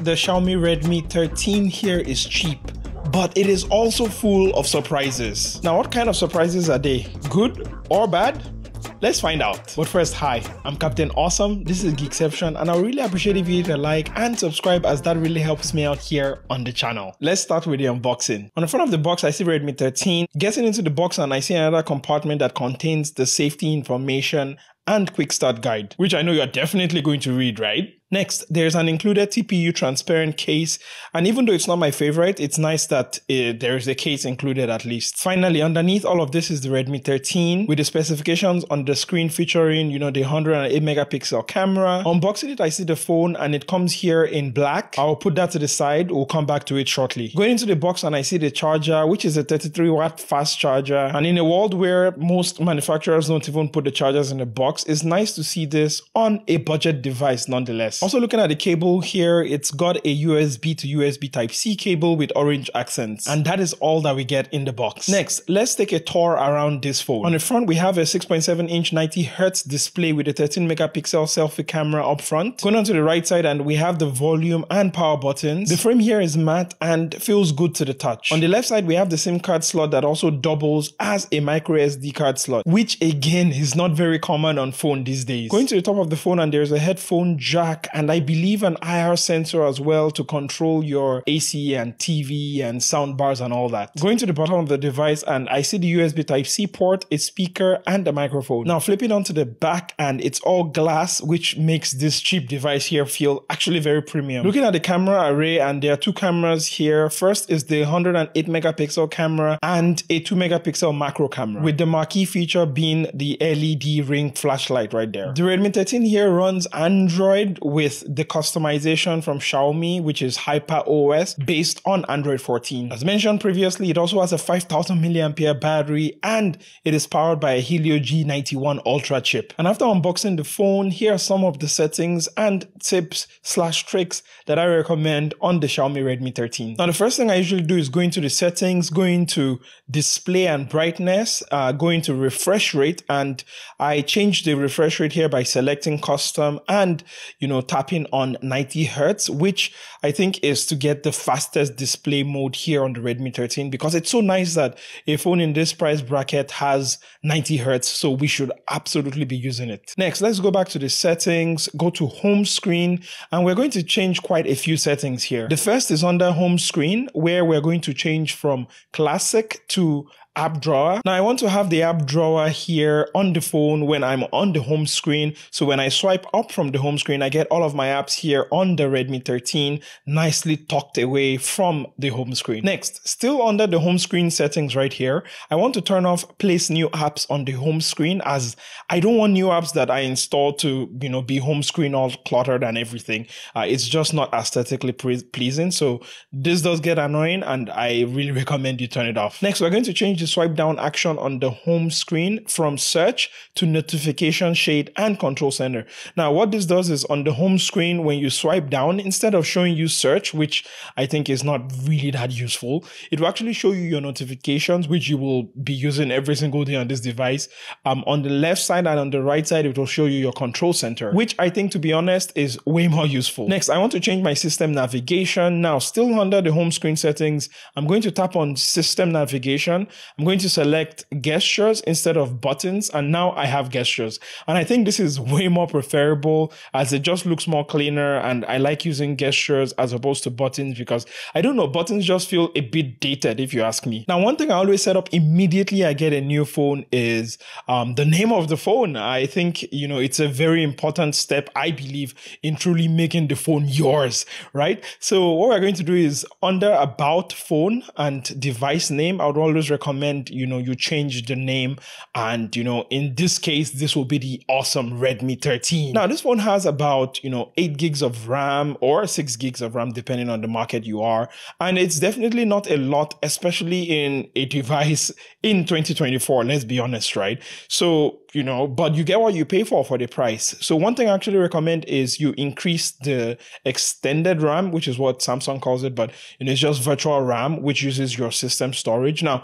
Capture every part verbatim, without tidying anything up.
the Xiaomi Redmi thirteen here is cheap, but it is also full of surprises. Now, what kind of surprises are they? Good or bad? Let's find out. But first, hi, I'm Captain Awesome. This is Geekception, and I would really appreciate if you hit a like and subscribe, as that really helps me out here on the channel. Let's start with the unboxing. On the front of the box, I see Redmi thirteen. Getting into the box, and I see another compartment that contains the safety information and quick start guide, which I know you're definitely going to read, right? Next, there's an included T P U transparent case, and even though it's not my favorite, it's nice that uh, there is a case included at least. Finally, underneath all of this is the Redmi thirteen with the specifications on the screen featuring, you know, the one hundred eight megapixel camera. Unboxing it, I see the phone and it comes here in black. I'll put that to the side. We'll come back to it shortly. Going into the box, and I see the charger, which is a thirty-three watt fast charger. And in a world where most manufacturers don't even put the chargers in the box, it's nice to see this on a budget device nonetheless. Also looking at the cable here, it's got a U S B to U S B Type C cable with orange accents. And that is all that we get in the box. Next, let's take a tour around this phone. On the front, we have a six point seven inch ninety hertz display with a thirteen megapixel selfie camera up front. Going on to the right side, and we have the volume and power buttons. The frame here is matte and feels good to the touch. On the left side, we have the SIM card slot that also doubles as a micro S D card slot, which again is not very common on phone these days. Going to the top of the phone, and there's a headphone jack, and I believe an I R sensor as well to control your A C and T V and sound bars and all that. Going to the bottom of the device, and I see the U S B Type C port, a speaker, and a microphone. Now flipping onto the back, and it's all glass, which makes this cheap device here feel actually very premium. Looking at the camera array, and there are two cameras here. First is the one hundred eight megapixel camera and a two megapixel macro camera, with the marquee feature being the L E D ring flashlight right there. The Redmi thirteen here runs Android with the customization from Xiaomi, which is HyperOS, based on Android fourteen. As mentioned previously, it also has a five thousand milliamp hour battery, and it is powered by a Helio G ninety-one Ultra chip. And after unboxing the phone, here are some of the settings and tips slash tricks that I recommend on the Xiaomi Redmi thirteen. Now, the first thing I usually do is go into the settings, go into display and brightness, uh, go into refresh rate, and I change the refresh rate here by selecting custom and, you know, tapping on ninety hertz, which I think is to get the fastest display mode here on the Redmi thirteen, because it's so nice that a phone in this price bracket has ninety hertz, so we should absolutely be using it. Next, let's go back to the settings, go to home screen, and we're going to change quite a few settings here. The first is under home screen, where we're going to change from classic to app drawer. Now I want to have the app drawer here on the phone when I'm on the home screen. So when I swipe up from the home screen, I get all of my apps here on the Redmi thirteen, nicely tucked away from the home screen. Next, still under the home screen settings right here, I want to turn off place new apps on the home screen, as I don't want new apps that I install to, you know, be home screen all cluttered and everything. Uh, it's just not aesthetically pleasing. So this does get annoying, and I really recommend you turn it off. Next, we're going to change the swipe down action on the home screen from search to notification shade and control center. Now what this does is, on the home screen, when you swipe down, instead of showing you search, which I think is not really that useful, it will actually show you your notifications, which you will be using every single day on this device. Um, on the left side and on the right side, it will show you your control center, which I think, to be honest, is way more useful. Next, I want to change my system navigation. Now, still under the home screen settings, I'm going to tap on system navigation. I'm going to select gestures instead of buttons, and now I have gestures. And I think this is way more preferable, as it just looks more cleaner, and I like using gestures as opposed to buttons, because I don't know, buttons just feel a bit dated if you ask me. Now, one thing I always set up immediately I get a new phone is um, the name of the phone. I think, you know, it's a very important step, I believe, in truly making the phone yours, right? So what we're going to do is, under about phone and device name, I would always recommend you know you change the name, and you know in this case this will be the awesome Redmi thirteen. Now this phone has about you know eight gigs of RAM or six gigs of RAM, depending on the market you are, and it's definitely not a lot, especially in a device in twenty twenty-four, let's be honest, right? So you know but you get what you pay for for the price. So one thing I actually recommend is you increase the extended RAM, which is what Samsung calls it, but you know it's just virtual RAM, which uses your system storage. Now there are many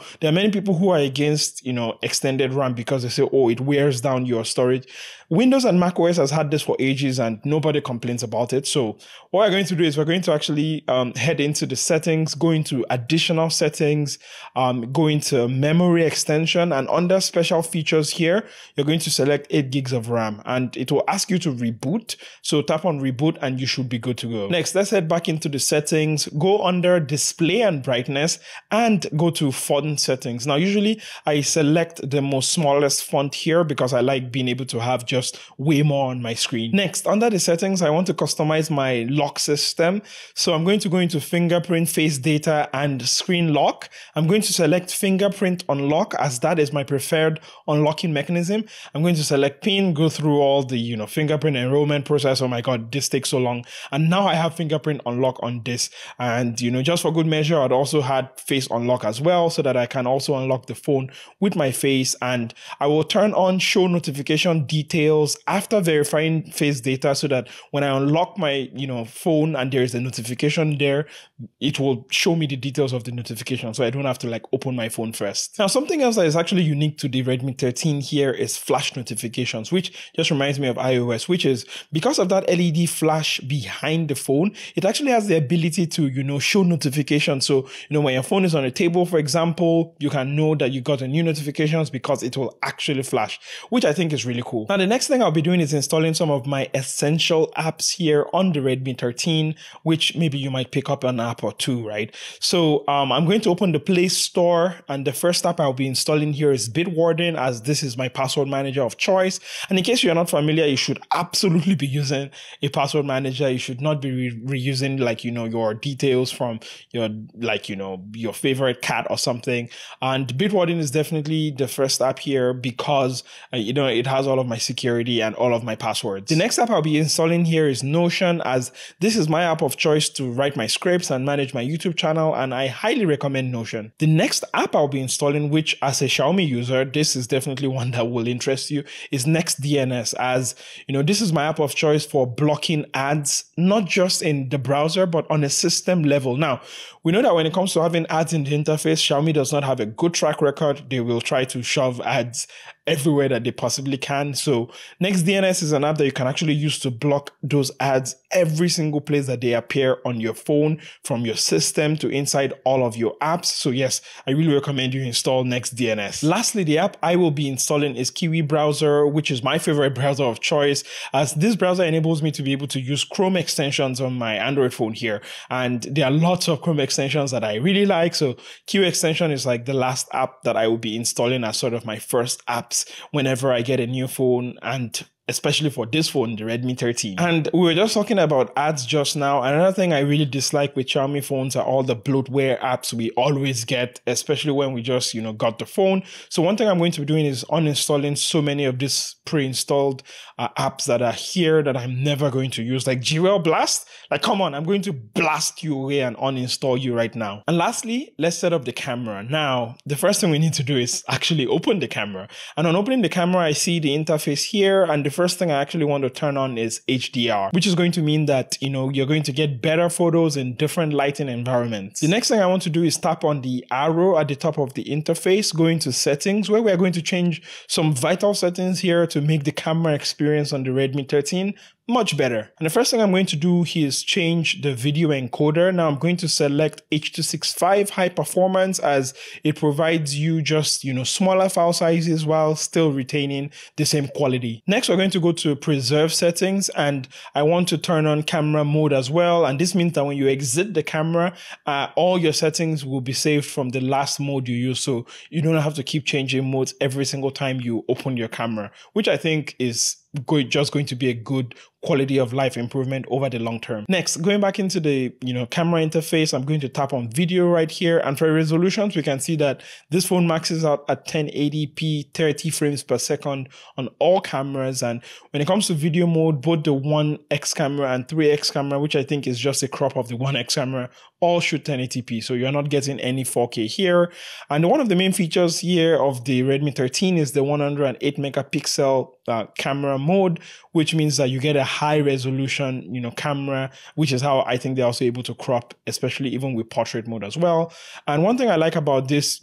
many people who are against, you know, extended RAM because they say, oh, it wears down your storage. Windows and macOS has had this for ages and nobody complains about it. So what we're going to do is we're going to actually um, head into the settings, go into additional settings, um, go into memory extension, and under special features here, you're going to select eight gigs of RAM and it will ask you to reboot. So tap on reboot and you should be good to go. Next, let's head back into the settings, go under display and brightness and go to font settings. Now, usually I select the most smallest font here because I like being able to have just way more on my screen. Next, under the settings, I want to customize my lock system. So I'm going to go into fingerprint, face data, and screen lock. I'm going to select fingerprint unlock as that is my preferred unlocking mechanism. I'm going to select pin, go through all the, you know, fingerprint enrollment process. Oh my God, this takes so long. And now I have fingerprint unlock on this. And, you know, just for good measure, I'd also had face unlock as well so that I can also unlock the phone with my face. And I will turn on show notification details after verifying face data so that when I unlock my, you know, phone and there is a notification there, it will show me the details of the notification so I don't have to like open my phone first. Now, something else that is actually unique to the Redmi thirteen here is flash notifications, which just reminds me of iOS, which is because of that L E D flash behind the phone, it actually has the ability to, you know, show notifications. So, you know, when your phone is on a table, for example, you can know that you got a new notifications because it will actually flash, which I think is really cool. Now, the next thing I'll be doing is installing some of my essential apps here on the Redmi thirteen, which maybe you might pick up an app or two, right? So um, I'm going to open the Play Store, and the first app I'll be installing here is Bitwarden, as this is my password manager of choice. And in case you're not familiar, you should absolutely be using a password manager. You should not be re reusing like, you know, your details from your, like, you know, your favorite cat or something. And Bitwarden is definitely the first app here because, uh, you know, it has all of my security and all of my passwords. The next app I'll be installing here is Notion, as this is my app of choice to write my scripts and manage my YouTube channel, and I highly recommend Notion. The next app I'll be installing, which as a Xiaomi user, this is definitely one that will interest you, is NextDNS, as you know, this is my app of choice for blocking ads, not just in the browser, but on a system level. Now, we know that when it comes to having ads in the interface, Xiaomi does not have a good track record. They will try to shove ads everywhere that they possibly can. So NextDNS is an app that you can actually use to block those ads every single place that they appear on your phone, from your system to inside all of your apps. So yes, I really recommend you install NextDNS. Lastly, the app I will be installing is Kiwi Browser, which is my favorite browser of choice, as this browser enables me to be able to use Chrome extensions on my Android phone here. And there are lots of Chrome extensions that I really like. So Kiwi extension is like the last app that I will be installing as sort of my first apps whenever I get a new phone, and especially for this phone, the Redmi thirteen. And we were just talking about ads just now. Another thing I really dislike with Xiaomi phones are all the bloatware apps we always get, especially when we just, you know, got the phone. So one thing I'm going to be doing is uninstalling so many of these pre-installed uh, apps that are here that I'm never going to use, like G W L Blast. Like, come on, I'm going to blast you away and uninstall you right now. And lastly, let's set up the camera. Now, the first thing we need to do is actually open the camera. And on opening the camera, I see the interface here, and the first thing I actually want to turn on is H D R, which is going to mean that, you know, you're going to get better photos in different lighting environments. The next thing I want to do is tap on the arrow at the top of the interface, go into settings, where we are going to change some vital settings here to make the camera experience on the Redmi thirteen much better. And the first thing I'm going to do here is change the video encoder. Now I'm going to select H two sixty-five high performance, as it provides you just, you know, smaller file sizes while still retaining the same quality. Next, we're going to go to preserve settings, and I want to turn on camera mode as well. And this means that when you exit the camera, uh, all your settings will be saved from the last mode you use. So you don't have to keep changing modes every single time you open your camera, which I think is Going, just going to be a good quality of life improvement over the long term. Next, going back into the, you know, camera interface, I'm going to tap on video right here. And for resolutions, we can see that this phone maxes out at ten eighty p, thirty frames per second on all cameras. And when it comes to video mode, both the one X camera and three X camera, which I think is just a crop of the one X camera, all shoot ten eighty p. So you're not getting any four K here. And one of the main features here of the Redmi thirteen is the one hundred eight megapixel uh, camera mode, which means that you get a high resolution, you know, camera, which is how I think they're also able to crop, especially even with portrait mode as well. And one thing I like about this, you know,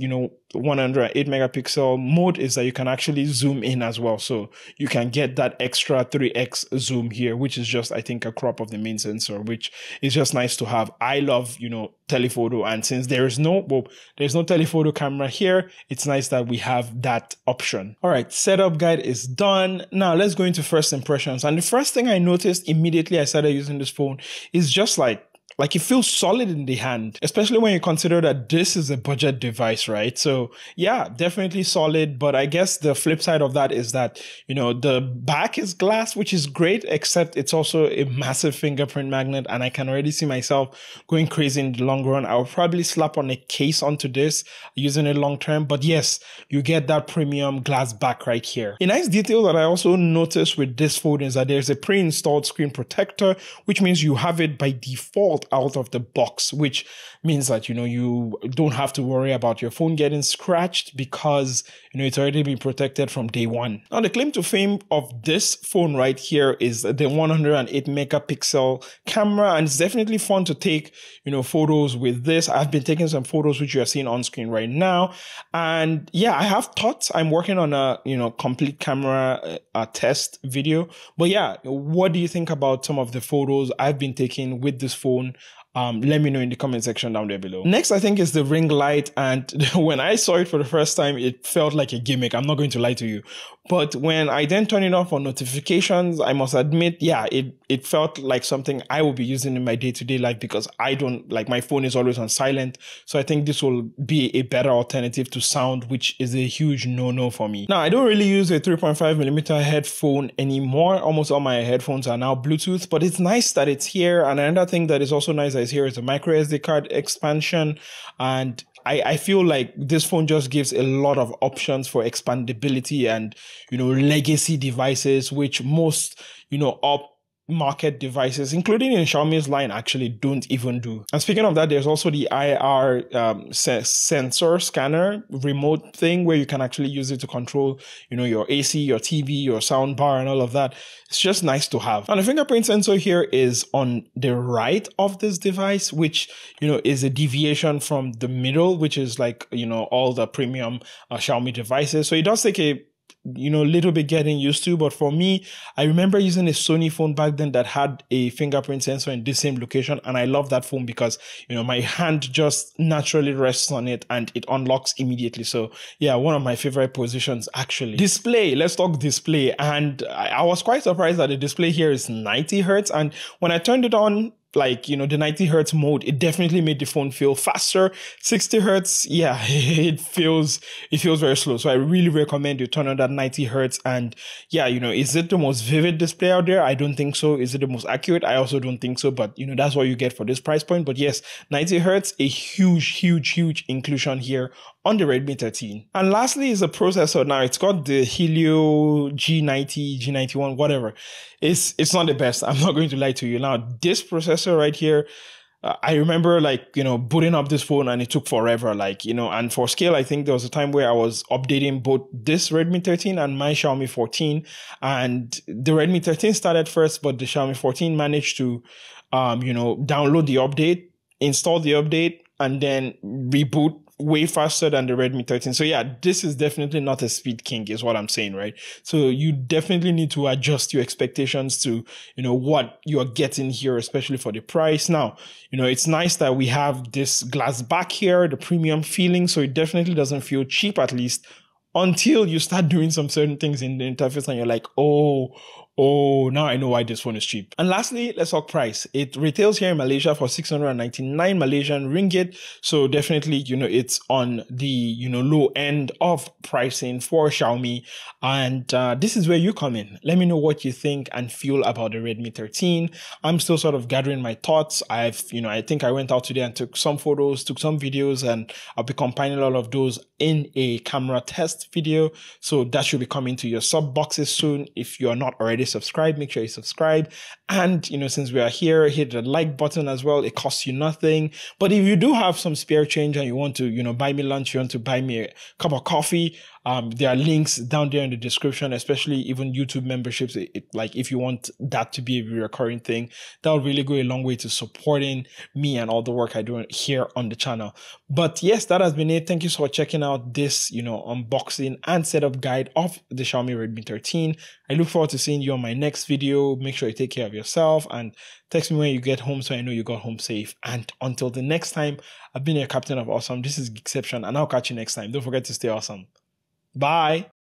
one hundred eight megapixel mode is that you can actually zoom in as well. So you can get that extra three X zoom here, which is just, I think, a crop of the main sensor, which is just nice to have. I love, you know, telephoto. And since there is no, well, there's no telephoto camera here, it's nice that we have that option. All right, setup guide is done. Now let's go into first impressions. And the first thing I noticed immediately I started using this phone is just like, Like it feels solid in the hand, especially when you consider that this is a budget device, right? So yeah, definitely solid. But I guess the flip side of that is that, you know, the back is glass, which is great, except it's also a massive fingerprint magnet. And I can already see myself going crazy in the long run. I'll probably slap on a case onto this, using it long term. But yes, you get that premium glass back right here. A nice detail that I also noticed with this phone is that there's a pre-installed screen protector, which means you have it by default out of the box, which means that, you know, you don't have to worry about your phone getting scratched because, you know, it's already been protected from day one. Now, the claim to fame of this phone right here is the one hundred eight megapixel camera, and it's definitely fun to take, you know, photos with this. I've been taking some photos which you are seeing on screen right now, and yeah, I have thoughts. I'm working on a, you know, complete camera uh, test video, but yeah, what do you think about some of the photos I've been taking with this phone? Um, let me know in the comment section down there below. Next, I think, is the ring light. And when I saw it for the first time, it felt like a gimmick. I'm not going to lie to you. But when I then turn it on for notifications, I must admit, yeah, it, it felt like something I will be using in my day-to-day life because I don't, like, my phone is always on silent. So I think this will be a better alternative to sound, which is a huge no-no for me. Now, I don't really use a three point five millimeter headphone anymore. Almost all my headphones are now Bluetooth, but it's nice that it's here. And another thing that is also nice that is here is a micro S D card expansion. And I, I feel like this phone just gives a lot of options for expandability and, you know, legacy devices, which most, you know, up market devices, including in Xiaomi's line, actually don't even do. And speaking of that, there's also the I R um, se sensor scanner remote thing where you can actually use it to control, you know, your A C, your T V, your sound bar, and all of that. It's just nice to have. And the fingerprint sensor here is on the right of this device, which, you know, is a deviation from the middle, which is like, you know, all the premium uh, Xiaomi devices. So it does take a you know, a little bit getting used to. But for me, I remember using a Sony phone back then that had a fingerprint sensor in this same location. And I love that phone because, you know, my hand just naturally rests on it and it unlocks immediately. So yeah, one of my favorite positions actually. Display, let's talk display. And I, I was quite surprised that the display here is ninety hertz. And when I turned it on, like, you know, the ninety hertz mode, it definitely made the phone feel faster. sixty hertz, yeah, it feels, it feels very slow. So I really recommend you turn on that ninety hertz. And yeah, you know, is it the most vivid display out there? I don't think so. Is it the most accurate? I also don't think so. But, you know, that's what you get for this price point. But yes, ninety hertz, a huge, huge, huge inclusion here on the Redmi thirteen. And lastly is the processor. Now it's got the Helio G ninety, G ninety-one, whatever. It's, it's not the best. I'm not going to lie to you. Now, this processor right here, uh, I remember, like, you know, booting up this phone and it took forever, like, you know, and for scale, I think there was a time where I was updating both this Redmi thirteen and my Xiaomi fourteen, and the Redmi thirteen started first, but the Xiaomi fourteen managed to, um, you know, download the update, install the update, and then reboot way faster than the Redmi thirteen. So yeah, this is definitely not a speed king is what I'm saying, right? So you definitely need to adjust your expectations to, you know, what you're getting here, especially for the price. Now, you know, it's nice that we have this glass back here, the premium feeling. So it definitely doesn't feel cheap, at least until you start doing some certain things in the interface and you're like, oh, oh, now I know why this phone is cheap. And lastly, let's talk price. It retails here in Malaysia for six hundred ninety-nine Malaysian ringgit. So definitely, you know, it's on the, you know, low end of pricing for Xiaomi. And uh, this is where you come in. Let me know what you think and feel about the Redmi thirteen. I'm still sort of gathering my thoughts. I've, you know, I think I went out today and took some photos, took some videos, and I'll be compiling all of those in a camera test video. So that should be coming to your sub boxes soon. If you are not already subscribed, make sure you subscribe. And, you know, since we are here, hit the like button as well. It costs you nothing. But if you do have some spare change and you want to, you know, buy me lunch, you want to buy me a cup of coffee, Um, there are links down there in the description, especially even YouTube memberships. It, it, like if you want that to be a recurring thing, that will really go a long way to supporting me and all the work I do here on the channel. But yes, that has been it. Thank you for checking out this, you know, unboxing and setup guide of the Xiaomi Redmi thirteen. I look forward to seeing you on my next video. Make sure you take care of yourself and text me when you get home so I know you got home safe. And until the next time, I've been your Captain of Awesome. This is Geekception, and I'll catch you next time. Don't forget to stay awesome. Bye.